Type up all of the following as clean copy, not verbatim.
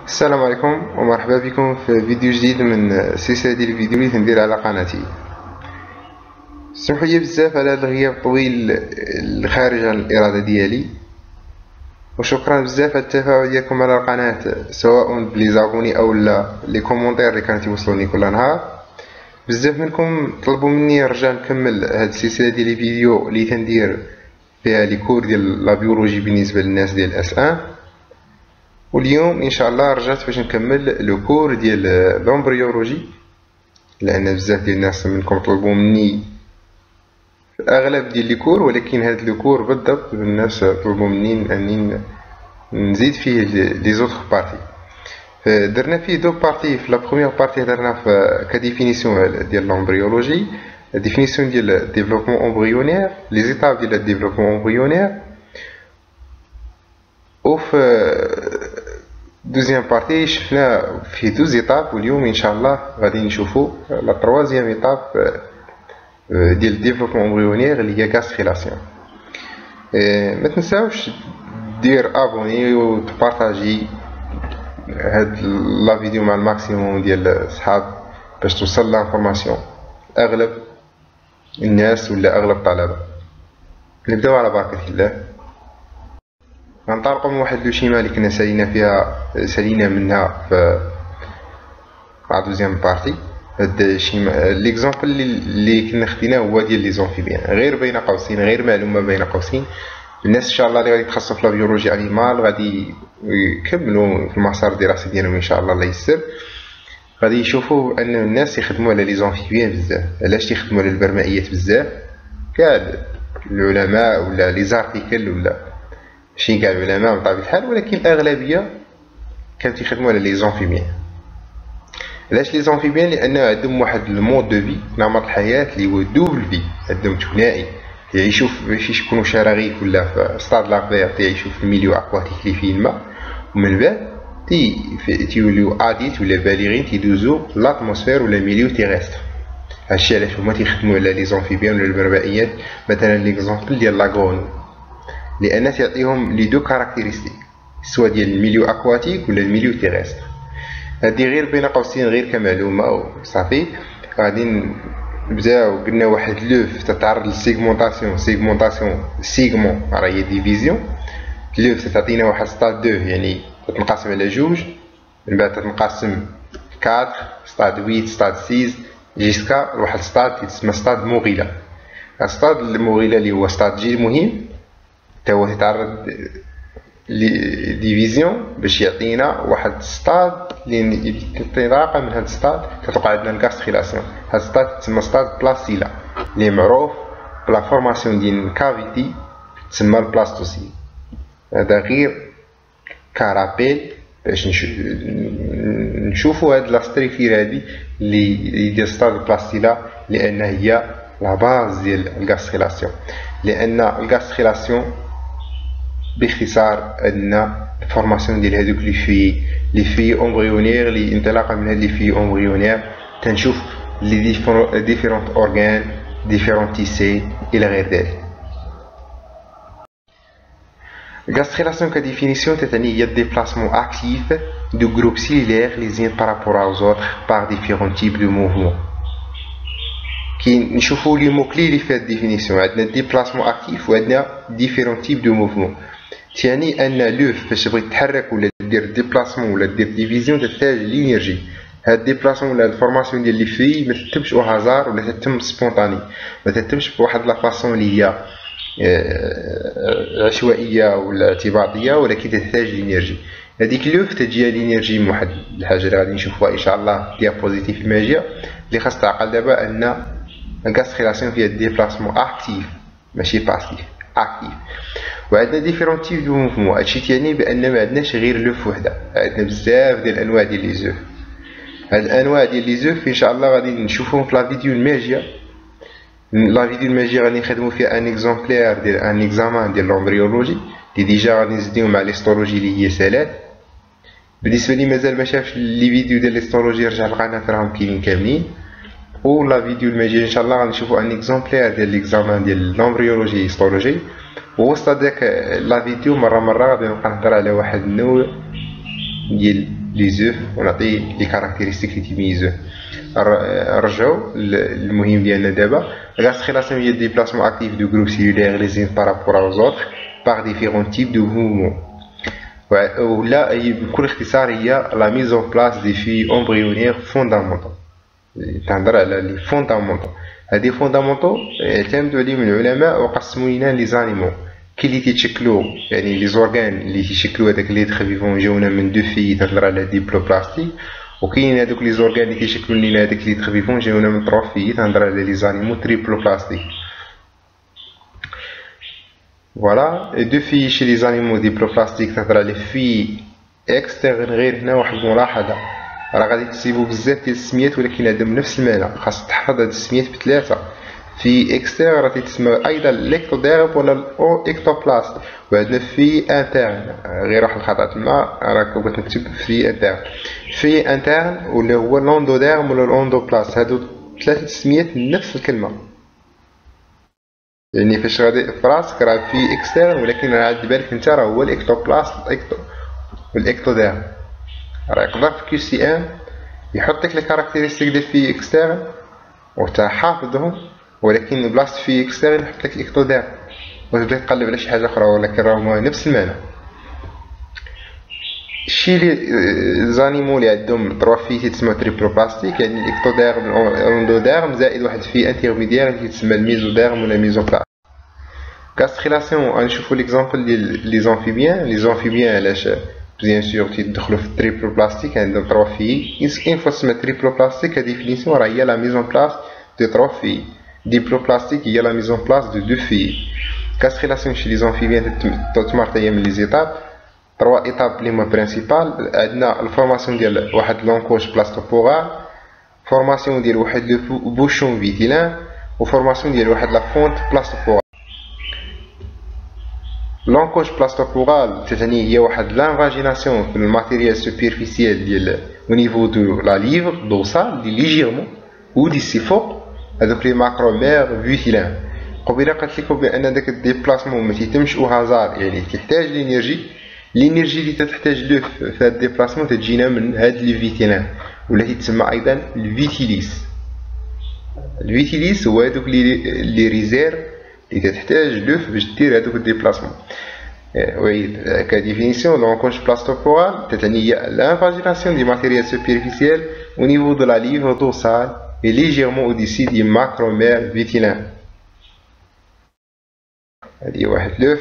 السلام عليكم ومرحبا بكم في فيديو جديد من سلسلة ديال الفيديو اللي تندير على قناتي. سمحوا لي بزاف على هذا الغياب الطويل الخارج عن الإرادة ديالي، وشكرا بزاف على التفاعل ديالكم على القناة سواء بلي زابوني او لا لي كومونتير اللي كانت يوصلوني كل نهار. بزاف منكم طلبوا مني نرجع نكمل هاد السلسلة ديال الفيديو اللي تندير فيها لي كور ديال لا بيولوجي بالنسبة للناس ديال اس 1، واليوم ان شاء الله رجعت باش نكمل لو كور ديال لومبريولوجي، لان بزاف ديال الناس منكم طلبوا مني في اغلب ديال لي كور، ولكن هاد لو كور بالضبط الناس طلبوا مني اني نزيد فيه لي زوطخ بارتي. درنا فيه دو بارتي. في لا بروميير بارتي درنا في كديفينيسيون ديال لومبريولوجي، ديفينيسيون ديال الديفلوبمون امبريونير، لي زيتاب ديال الديفلوبمون امبريونير، وفي دوزيام بارتي شفنا في دو زيتاب، واليوم ان شاء الله غادي نشوفوا لا تروازيام ايتاب ديال الديفلوبمون امبريونير اللي هي غاستريلاسيون. ما تنساوش دير ابوني وتبارطاجي هاد لا فيديو مع الماكسيموم ديال الصحاب باش توصل لانفورماسيون اغلب الناس ولا اغلب الطلبه. نبداو على بركه الله. غنطرقوا من واحد لو شيما اللي كنا سالينا منها في لا دوزيام بارتي. هاد الشيما ليكزامبل اللي كنا خديناه هو ديال لي زونفيبيان، غير بين قوسين، غير معلومه بين قوسين. الناس ان شاء الله اللي غادي يتخصصوا في لا بيولوجي انيمال غادي يكملوا في المسار الدراسي ديالهم ان شاء الله، الله يسر. غادي يشوفوا ان الناس يخدموا على لي زونفيبيان بزاف. علاش تيخدموا على البرمائيات بزاف؟ كاع العلماء ولا لي زارتيكل ولا ماشي كاع العلماء بطبيعه الحال، ولكن الاغلبيه كانوا تيخدموا على لي زونفيبيان. علاش لي زونفيبيان؟ لان عندهم واحد المود دو في، نمط الحياه اللي هو دوبل في، عندهم ثنائي، يعيشوا فاش يكونوا شراغيف ولا في ستاد لاكبير تيعيشوا في الميليو اكواتيك اللي فيه الماء، ومن بعد تيوليو اديت ولا بالغين تيدوزو لاتموسفير ولا ميليو تيغستر. هادشي علاش هما تيخدموا على لي زونفيبيان ولا البرمائيات. مثلا ليكزامبل ديال لاغون، لان تعطيهم لي دو كاركتيرستيك سواء ديال الميليو اكواتيك ولا الميليو تيغستر. هادي غير بين قوسين غير كمعلومه وصافي. غادي نبداو قلنا واحد لوف تتعرض للسيغمونطاسيون، سيغمون راه هي ديفيزيون. لوف تعطينا واحد ستاد 2 يعني تتنقسم على جوج، من بعد تتنقسم 4 ستاد 8 ستاد 6 جيسكا لواحد ستاد يتسمى ستاد موغيلا. ستاد الموغيلا اللي هو ستاد جي مهم تا هو تتعرض ديفيزيون باش يعطينا واحد ستاد اللي انطلاقا من هاد ستاد تتوقع عندنا الغاستريلاسيون. هاد ستاد تسمى ستاد بلاستيلا اللي معروف بلا فورماسيون ديال كافيتي تسمى البلاستوسيل. هذا غير كارابيل باش نشوفوا هاد لا ستريكتير هادي اللي ديال ستاد بلاستيلا، لان هي لا باز ديال الغاستريلاسيون. لان الغاستريلاسيون باختصار عندنا الفورماسيون ديال هذوك لي في امبريونير، اللي انطلاقا من هاد لي في امبريونير تنشوف لي ديفيرونت اورغان ديفيرونت تيسي الى غير ذلك. Gastrulation que définition il y a des déplacements actifs de groupes cellulaires les uns par rapport aux autres par différents types de mouvements. كي نشوفوا لي مو كلي اللي في هاد الديفينيسيون، عندنا ديبلاسمون اكتيف وعندنا ديفيرون تيب دو موفمون. تعني ان لوف باش تبغي تحرك ولا دير ديبلاسمون ولا دير ديفيزيون تحتاج لينيرجي. هاد الديبلاسمون ولا الفورماسيون ديال لي في ما تتمش او هازار ولا تتم سبونطاني، ما تتمش بواحد لا فاصون اللي هي عشوائيه ولا اعتباطيه، ولكن تحتاج لينيرجي. هذيك لوف تجي لينيرجي من واحد الحاجه اللي غادي نشوفوها ان شاء الله ديابوزيتيف الماجيه اللي خاص تعقل دابا ان الغاستريلاسيون فيها ديبلاسمون اكتيف ماشي باسيف، اكتيف. وعندنا ديفيرون تيب دو موفمون. هادشي تعني بان ما عندناش غير لوف وحده، عندنا بزاف ديال الانواع ديال لي زوف. هاد الانواع ديال لي زوف ان شاء الله غادي نشوفوهم في لا فيديو الماجيه. لا فيديو الماجيه غادي نخدمو فيها ان اكزومبلير ديال ان اكزامان ديال لومبريولوجي اللي ديجا غادي نزيدو مع ليستولوجي اللي هي سالات. بالنسبه لي مازال ما شافش لي فيديو ديال ليستولوجي رجع القناه راهم كاينين كاملين. و لا فيديو الماجيه ان شاء الله غنشوفوا ان اكزومبلير ديال ليكزامان ديال لومبريولوجي هيستولوجي. ووسط داك لا فيديو مره غادي نبقى نهضر على واحد النوع ديال لي زوف ونعطي لي كاركتيرستيك اللي تيميزوه. نرجعو المهم ديالنا دابا. غاستريلاسيون هي ديبلاسمون اكتيف دو جروب سيلولير لي زين بارابور aux autres par différents types de mouvements. ولا هي بكل اختصار هي لا ميز اون بلاس دي في امبريونير فوندامونتال. تهضر على لي فوندامونتال. هادي فوندامونتال اعتمدوا عليهم العلماء وقسموا لنا لي زانيمو كي اللي تيتشكلوا، يعني لي زورغان اللي تيشكلوا هذاك لي تخ فيفون جاونا من دو في تهضر على ديبلوبلاستيك، وكاين هذوك لي زورغان اللي تيشكلوا لنا هذاك لي تخ فيفون جاونا من ترو في تهضر على لي زانيمو تريبلوبلاستيك. فوالا دو في شي لي زانيمو ديبلوبلاستيك تهضر على في اكسترن. غير هنا واحد الملاحظه، راه غادي تصيبوا بزاف ديال السميات ولكن عندهم نفس المعنى، خاص تحفظ هاد السميات بثلاثه. في اكسترن راه تيتسمى ايضا الاكتوديرم ولا الاو اكتوبلاست، وعندنا في انترن غير واحد الخطا تما راك بغيت نكتب في انترن. في انترن ولا هو لوندوديرم ولا الاوندوبلاست، هادو ثلاثه تسميات نفس الكلمه. يعني فاش غادي في راسك راه في اكسترن ولكن راه عاد بالك انت راه هو الاكتوبلاست والاكتوديرم. راه يقدر في كيو سي ان يحط لك لي كاركتيرستيك ديال في اكسترن وتا حافظهم، ولكن بلاصه في اكسترن يحط لك الاكتوديرم وتبدا تقلب على شي حاجه اخرى، ولكن راهما نفس المعنى. شي لي زانيمو اللي عندهم تروا في تيتسمى تريبلوبلاستيك، يعني الاكتوديرم الاوندوديرم زائد واحد في انترميديير اللي تيتسمى الميزوديرم ولا ميزوبلاست. غاستريلاسيون غنشوفو ليكزامبل ديال لي زامفيبيان. لي زامفيبيان علاش بيان سور تيدخلوا في التريبلوبلاستيك عندهم تروا في اون فوا تسمى تريبلوبلاستيك كديفينيسيون راه هي لا ميزون بلاس دو تروا في. ديبلوبلاستيك هي لا ميزون بلاس دو دو في. غاستريلاسيون شي لي زامفيبيان تتمرتيا من لي زيتاب. تروا ايتاب لي هما برينسيبال. عندنا الفورماسيون ديال واحد لونكوش بلاستوبورال، فورماسيون ديال واحد لو بوشون فيتيلان، وفورماسيون ديال واحد لا فونت بلاستوبورال. لونكوش بلاستوبورال تتعني هي واحد لانفاجيناسيون في الماتيريال سوبيرفيسيال ديال او نيفو دو لا ليفر دوسال دي ليجيرمون او دي سي فوق هذوك لي ماكرومير فيتيلان. قبيله قلت لكم بان داك الديبلاسمون ما تيتمش او هازار، يعني تحتاج لينيرجي. لينيرجي اللي تحتاج له في هذا الديبلاسمون تجينا من هاد لي فيتيلان ولا تسمى ايضا الفيتيليس. الفيتيليس هو هذوك لي ريزيرف اللي تحتاج له باش دير هذوك الديبلاسمون. وي كديفينيسيون لونكوش بلاستوبورال تتعني هي لانفاجيناسيون دي ماتيريال سوبيرفيسيال au niveau de la livre dorsale et légèrement au-dessus du macromère vitilin. هادي واحد لوف.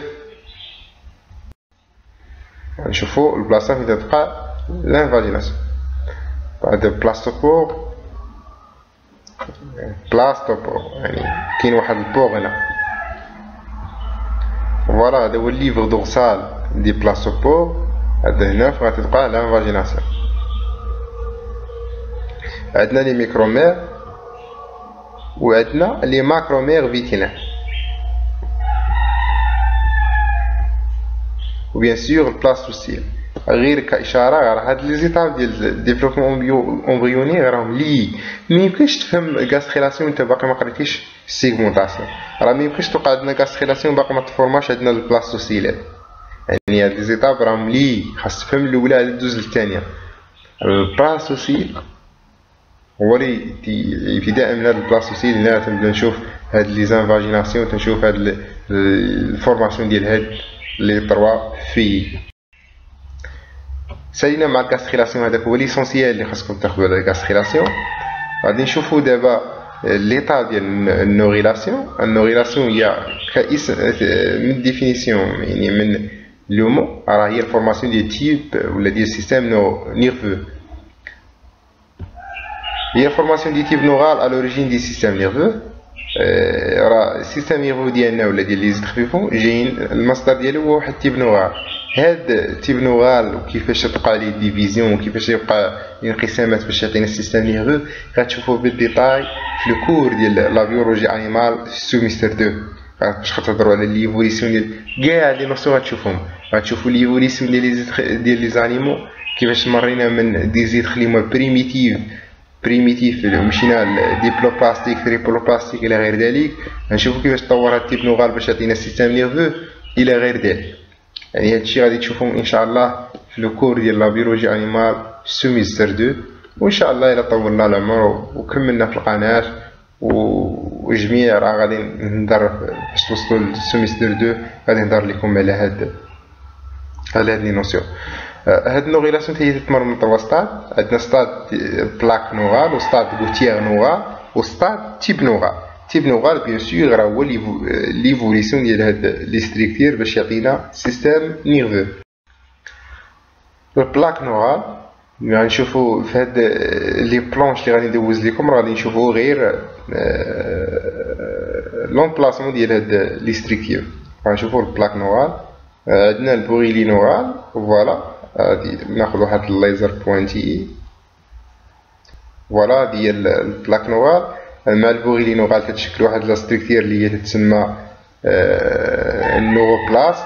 نشوفو البلاصة فين تبقى لانفاجيناسيون. بعد بلاستوبور يعني كاين واحد البور هنا. فوالا هذا هو الليفر دورسال دي بلاستوبور. هذا هنا فين غتبقى لانفاجيناسيون. عندنا لي ميكرومير وعندنا لي ماكرومير فيتيلان. وبيان سور البلاستوسيل. غير كاشاره راه هاد لي زيتاب ديال الديفلوبمون امبريوني راهم لي ميمكنش تفهم غاستريلاسيون انت باقي ما قريتيش سيغمونطاسيون. راه ميمكنش توقع عندنا غاستريلاسيون باقي ما تفورماش عندنا البلاستوسيلات. يعني هاد لي زيتاب راهم لي خاص تفهم الاولى عاد دوز للثانيه. البلاستوسيل هو اللي ابتداء من هاد البلاستوسيل هنا تنبدا نشوف هاد لي زانفاجيناسيون، تنشوف هاد الفورماسيون ديال هاد لي تروا في. سالينا مع الكاستريلاسيون. هذاك هو ليسونسيال اللي خاصكم تاخذوا على الكاستريلاسيون. غادي نشوفوا دابا ليطا ديال النوريلاسيون. النوريلاسيون هي كاسم من ديفينيسيون يعني من لومو راه هي الفورماسيون ديال تيب ولا ديال سيستيم نيرفو. هي الفورماسيون دي تيب نورال على لوريجين دي سيستيم نيرفو. راه السيستيم نيرفو ديالنا ولا ديال لي زيتخفيفون جايين المصدر ديالو هو واحد تيب نورال. هاد تيب نورال وكيفاش تبقى لي ديفيزيون وكيفاش يبقى انقسامات باش يعطينا السيستيم نيرفو غتشوفوه بالديتاي في الكور ديال لا بيولوجي انيمال في السوميستر 2. باش كتهضروا على ليفوليسيون ديال كاع لي نوسيون غتشوفوهم. غتشوفوا ليفوليسيون ديال لي زانيمو كيفاش مرينا من دي زيتخ لي هما بريميتيف مشينا لديبلوبلاستيك تريبلوبلاستيك الى غير ذلك. غنشوفوا كيفاش تطور هاد التيب نورال باش يعطينا السيستيم نيرفو الى غير ذلك. يعني هادشي غادي تشوفوه ان شاء الله في لو كور ديال لا بيولوجي انيمال سيمستر 2. وان شاء الله الى طولنا العمر وكملنا في القناه وجميع راه غادي نهضر باش توصلوا للسيمستر 2 غادي نهضر لكم على هاد لي نوسيون. هاد النوغيلاسيون هي تتمر من 3 ستاد. عندنا ستاد بلاك نوغال وستاد غوتيير نوغال وستاد تيب نوغال. تيب نوغال بيان سور راه هو ليفوليسيون ديال هاد لي ستركتير باش يعطينا سيستيم نيرفو. البلاك نوغال غادي نشوفو في هاد لي بلونش لي غادي ندوز لكم غادي نشوفو غير لومبلاسمون ديال هاد لي ستركتير. غادي نشوفو البلاك نوغال. عندنا البوريلي نوغال فوالا غادي ناخد واحد الليزر بوانتي فوالا ديال البلاك نوغال مع البوريلي نوغال كتشكل واحد لا ستركتير اللي هي تتسمى النوروبلاست.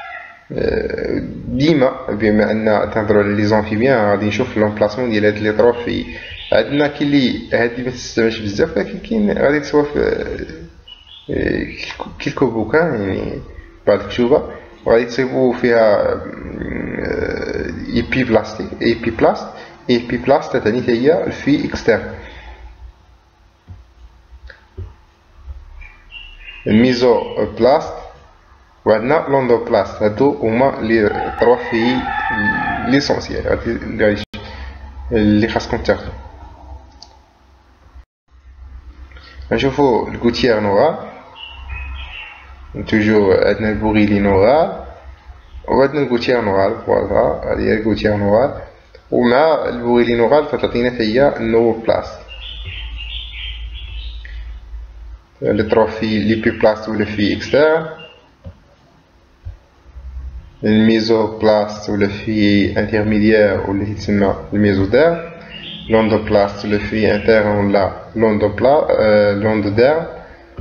ديما بما ان تنهضروا على لي زامفيبيان غادي نشوف لومبلاسمون ديال هاد لي طروفي. عندنا كاين اللي هادي ما تستعملش بزاف ولكن كاين غادي تسوا في كيلكو بوكان يعني بعض الكتوبه وغادي تصيبوا فيها ايبي بلاستيك ايبي بلاست. ايبي بلاست تعني هي الفي اكسترن. الميزو بلاست وعندنا لوندو بلاست. هادو هما لي طروا في ليسونسيال اللي خاصكم تاخدو. نشوفو الغوتيير نوغال توجو عندنا البوريلي نوغال وعندنا الغوتيير نوغال فوالا هادي هي الغوتيير نوغال. ومع البوريلي نوغال فتعطينا هي النو بلاست. لي طروا في ليبي بلاست ولا في اكسترن. الميزو بلاست ولا في انترميديير ولا يتسمى الميزودير. لوندو بلاست ولا في انترن ولا لوندودير.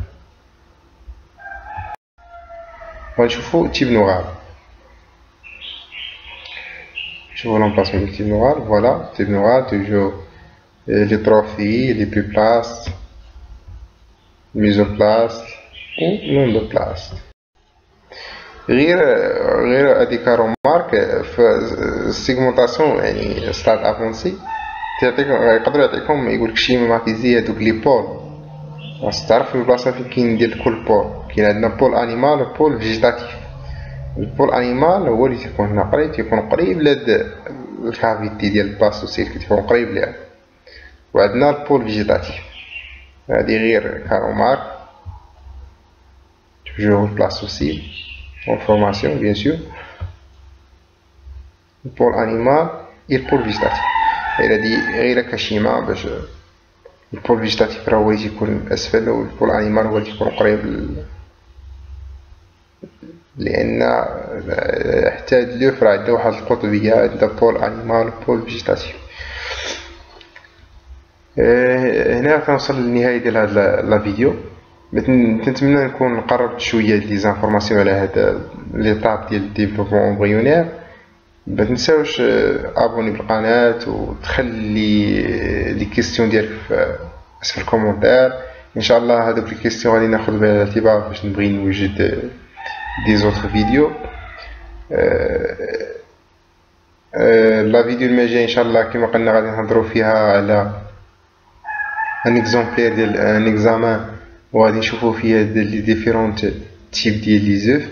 غنشوفو تيب نوغال. شوفو لومبلاسمون ديال تيب نوغال فوالا تيب نوغال توجو لي طروفي لي بي بلاست ميزو بلاست و لوندو بلاست. غير هاديك رومارك في السيغمونطاسيون يعني ستاد افونسي يقدروا يعطيكم يقولك شيماتيزي هادوك لي بول. خاص تعرف البلاصه فين كاين ديال كل بول. كاين عندنا بول انيمال و بول فيجيتاتيف. البول انيمال هو اللي تيكون هنا قريب تيكون قريب لهاد الكافيتي ديال البلاستوسيل كتكون قريب ليها. وعندنا البول فيجيتاتيف هادي غير كارومارك توجور البلاستوسيل en formation bien sûr. البول انيمال et البول فيجيتاتيف هادي غير كشيما باش البول فيجيتاتيف راه هو اللي تيكون اسفل والبول انيمال هو اللي تيكون قريب لان حتى هاد لوف راه عندها واحد القطبيه عندها بول انيمال وبول فيجيتاتيف. هنا كنوصل للنهايه ديال هاد لا فيديو. نتمنى نكون قربت شويه لي زانفورماسيون على هاد ليطاب ديال الديفلوبمون امبريونير. ما تنساوش ابوني بالقناه وتخلي لي كيستيون ديالك في اسفل الكومونتير. ان شاء الله هذوك لي كيستيون غادي ناخذ بعين الاعتبار باش نبغي نوجد دي زوتر فيديو. لا فيديو الماجيه ان شاء الله كما قلنا غادي نهضروا فيها على ان اكزومبلير ديال ان اكزامان وغادي نشوفو فيها لي ديفيرونت تيب ديال لي زوف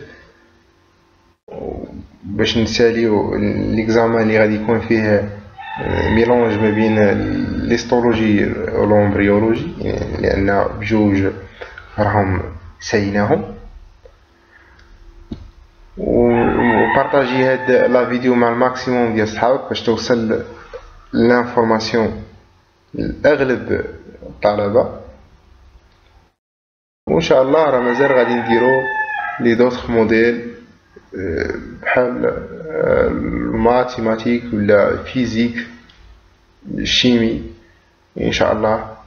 باش نساليو ليكزامان اللي غادي يكون فيه ميلونج ما بين ليستولوجي و لومبريولوجي لان بجوج راهم ساليناهم. وبارطاجي هاد لا فيديو مع الماكسيموم ديال صحابك باش توصل لانفورماسيون لاغلب الطلبه. وان شاء الله راه مازال غادي نديرو لي دوطخ موديل بحال الماتيماتيك ولا فيزيك الشيمي ان شاء الله.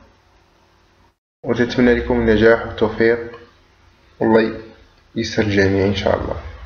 ونتمنى لكم النجاح والتوفيق والله يسر الجميع ان شاء الله.